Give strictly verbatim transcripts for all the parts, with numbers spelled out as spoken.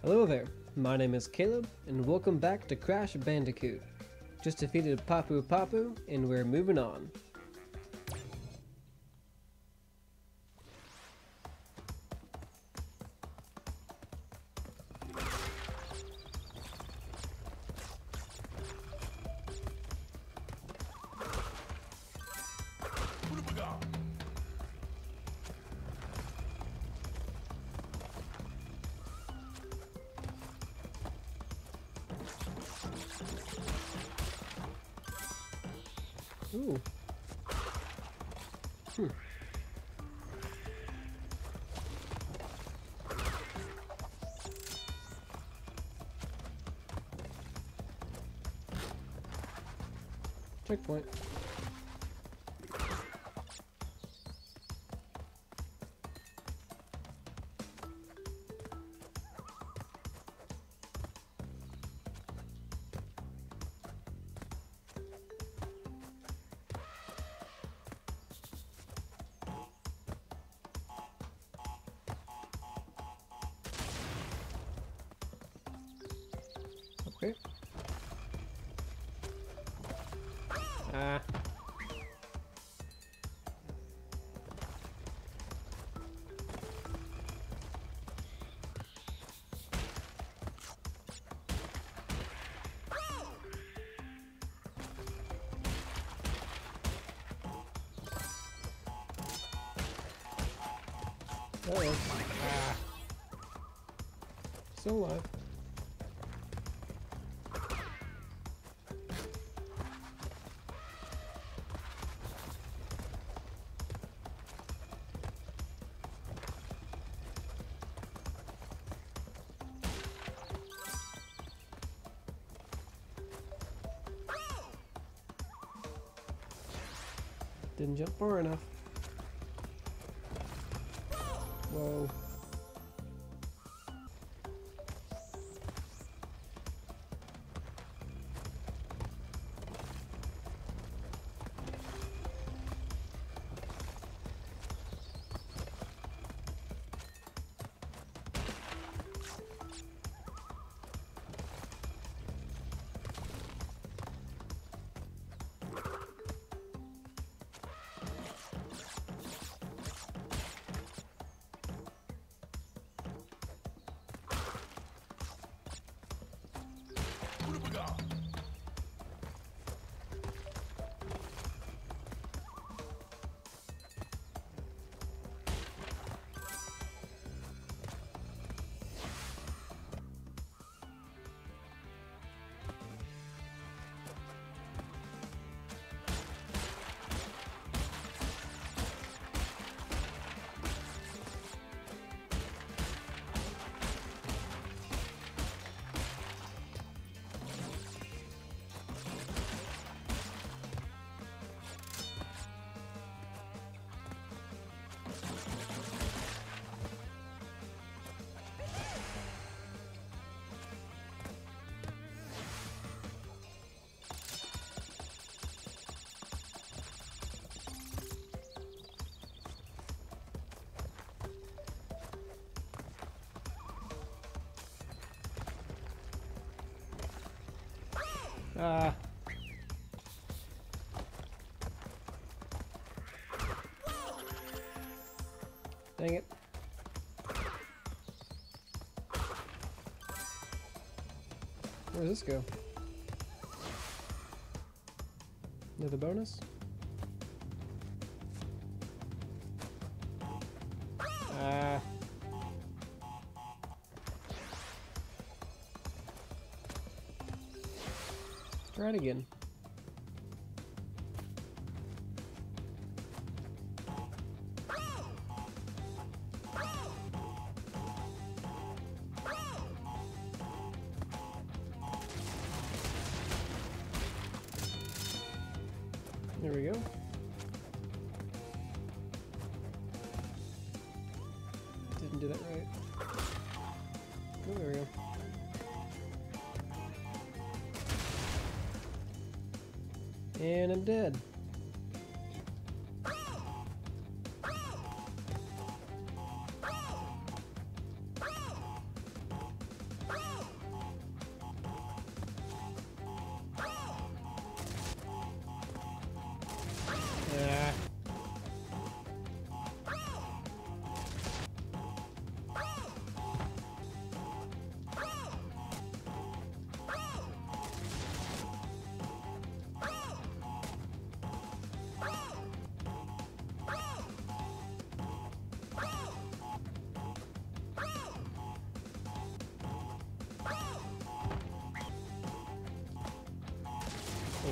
Hello there, my name is Caleb, and welcome back to Crash Bandicoot. Just defeated Papu Papu, and we're moving on. Ooh. Hmm. Checkpoint. Okay. Ah. Uh-oh. Ah. Still alive. Didn't jump far enough. Whoa. Ah. Dang it. Where does this go? Another bonus? Ah. Try it again. There we go. Didn't do that right. Oh, there we go. And I'm dead.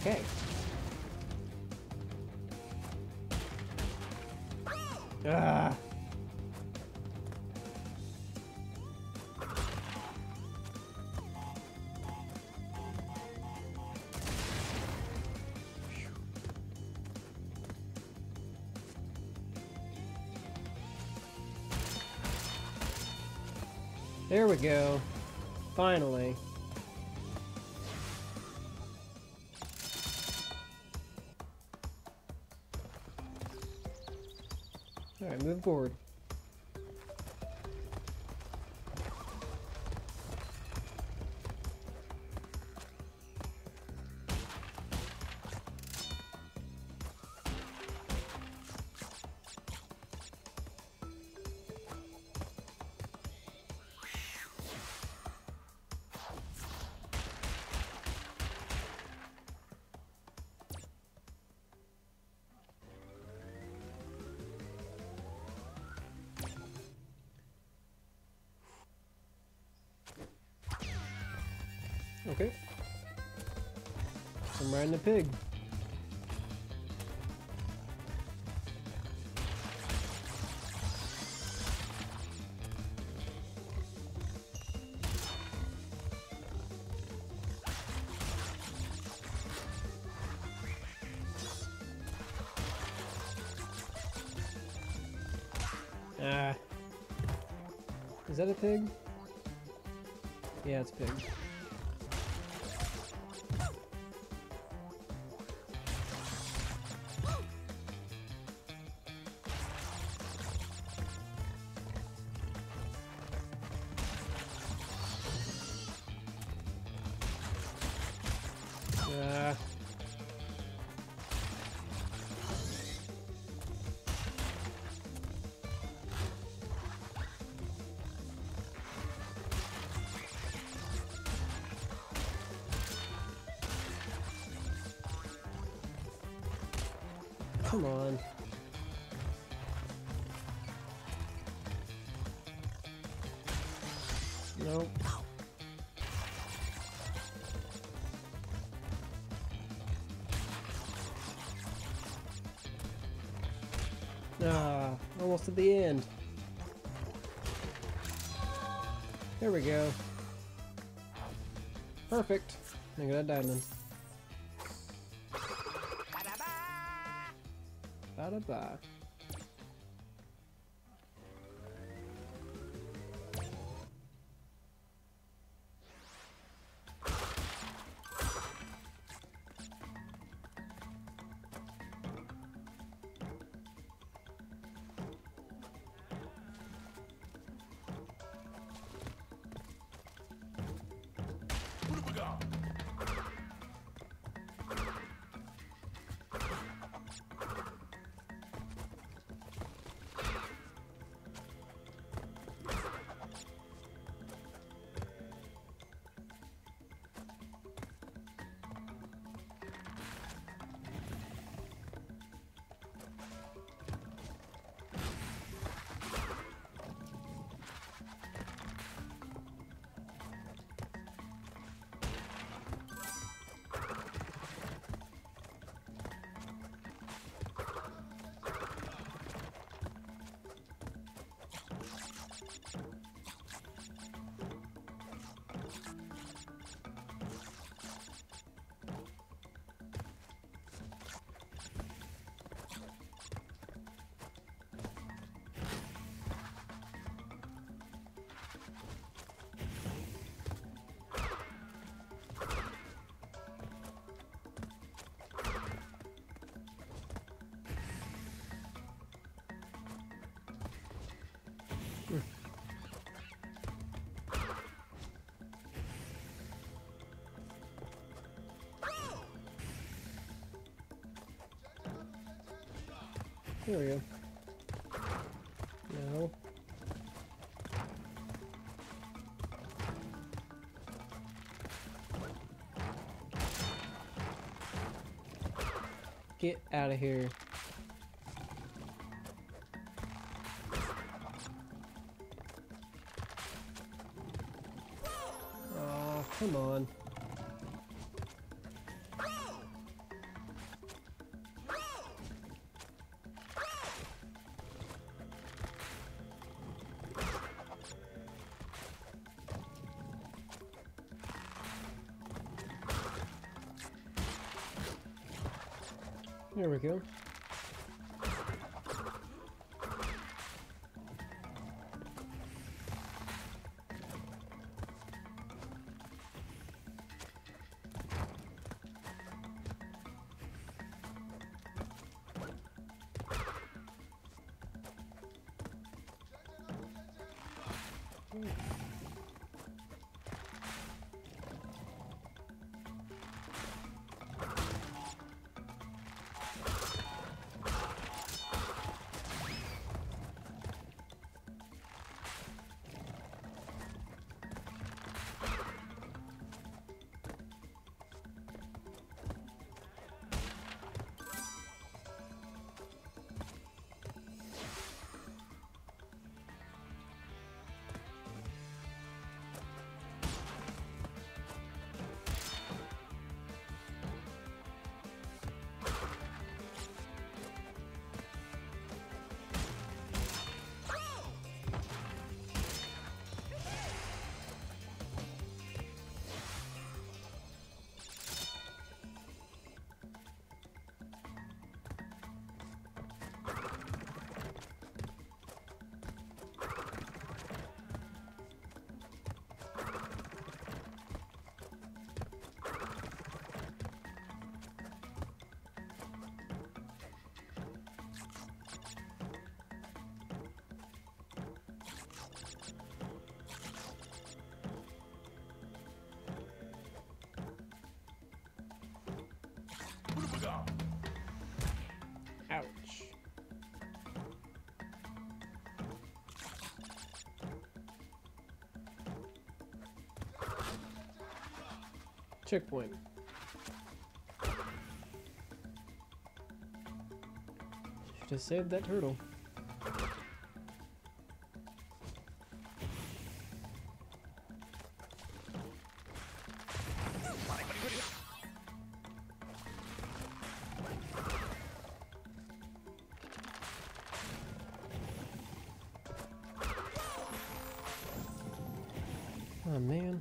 Okay. Ah. There we go. Finally. Alright, move forward. Okay. I'm riding a pig. Ah. Is that a pig? Yeah, it's a pig. Ah. Come on. Nope. Ah, almost at the end. There we go. Perfect. I got a diamond. Ba-da-ba. There we go. No. Get out of here. Oh, come on. There we go. Ouch. Checkpoint. Should have saved that turtle. Oh man.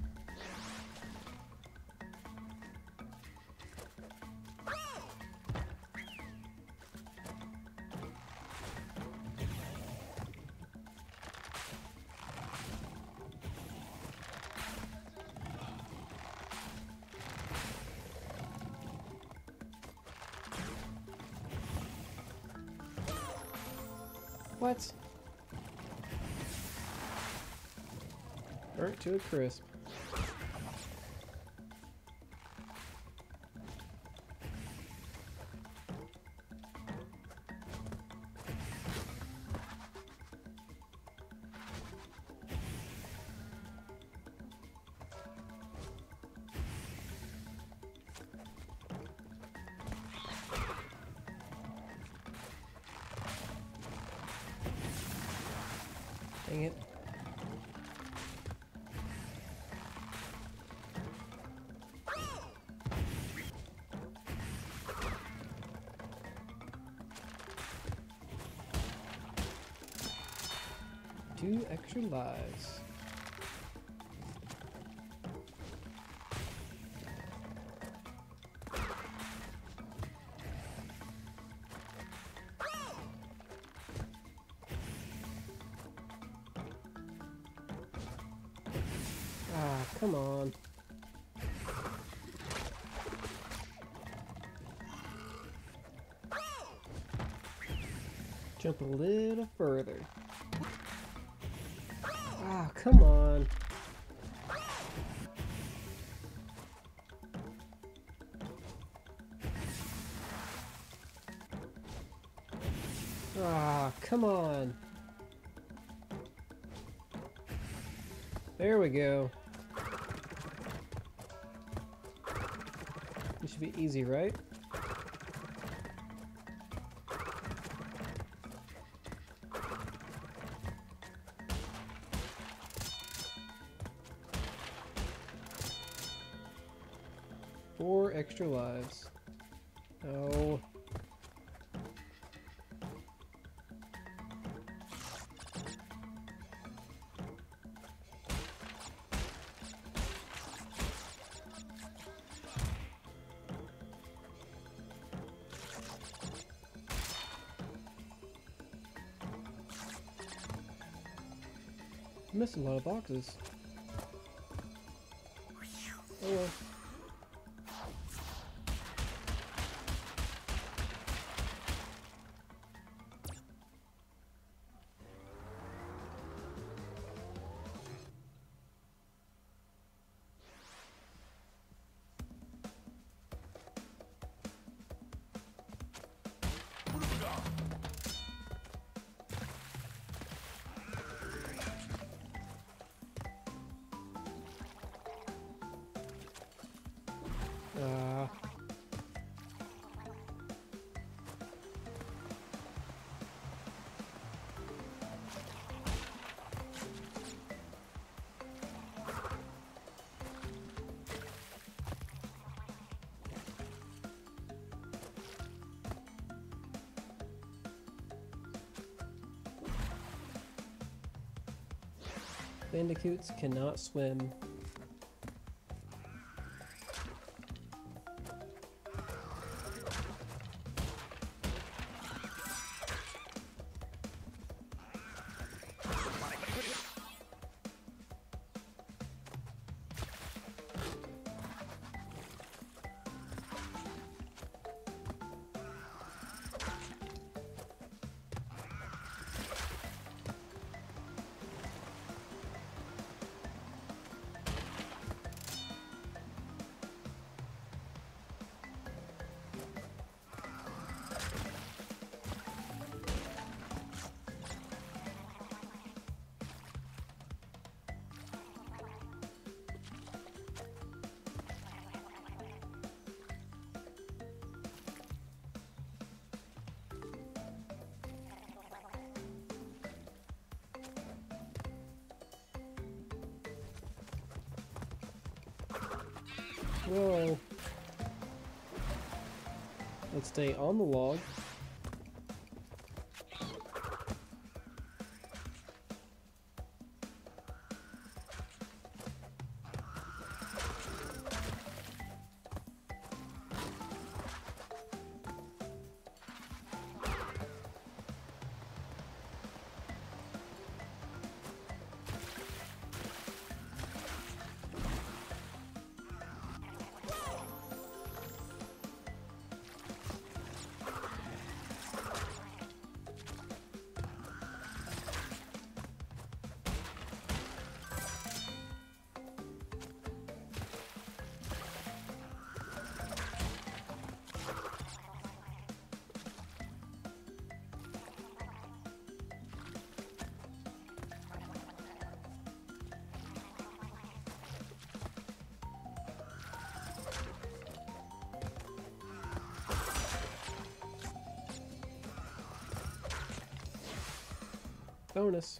What? Burnt to a crisp. Dang it. Two extra lives. Ah, come on. Jump a little further. Ah, come on. Ah, come on. There we go. This should be easy, right? Four extra lives. Oh. Missed a lot of boxes. Oh well. Uh, bandicoots cannot swim. Whoa. Let's stay on the log. Bonus.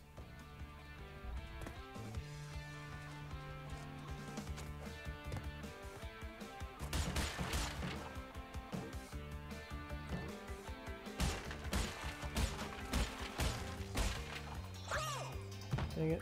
Dang it.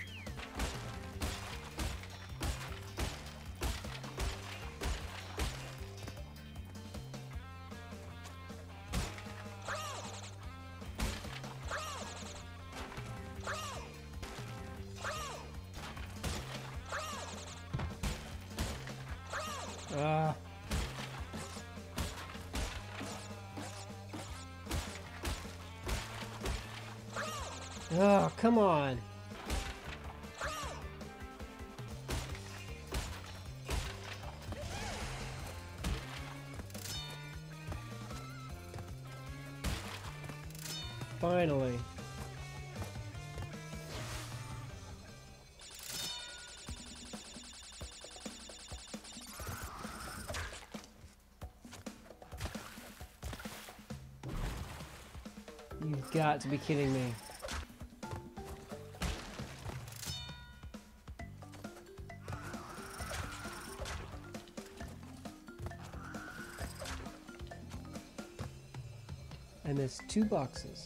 Ah. Oh, come on. Finally. You've got to be kidding me. I missed two boxes.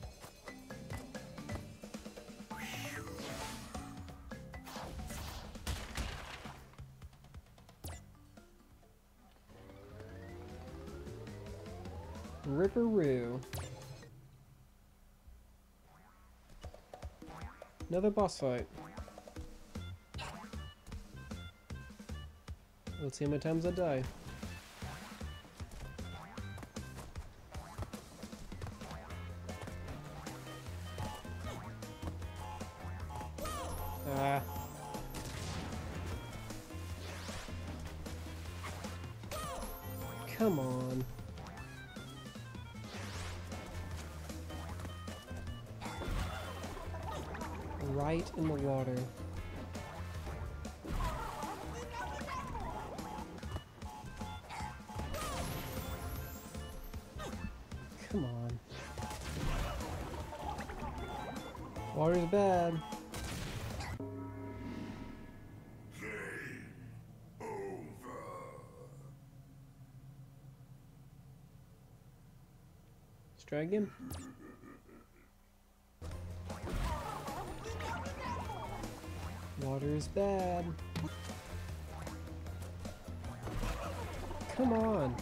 Ripperoo. Another boss fight. Let's see how many times I die. Ah. Come on. Right in the water. Come on. Water's bad. Let's try again. Water is bad. Come on.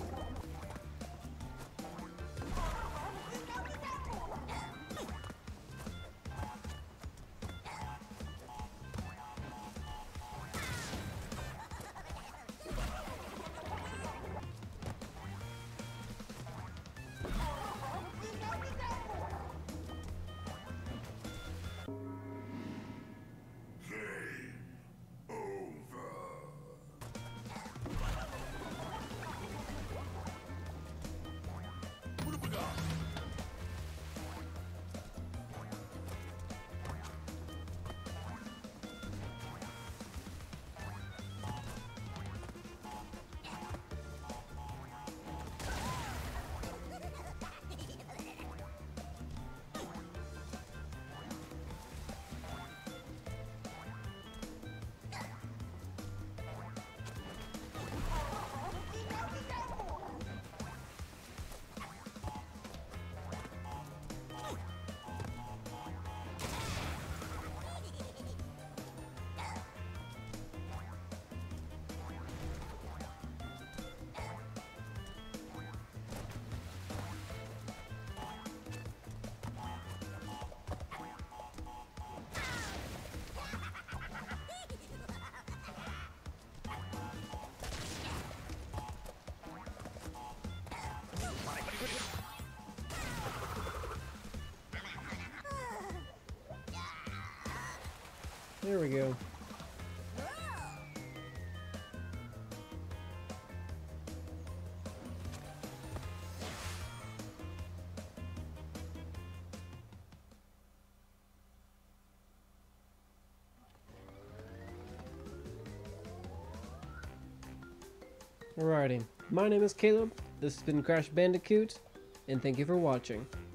There we go. Alrighty, my name is Caleb, this has been Crash Bandicoot, and thank you for watching.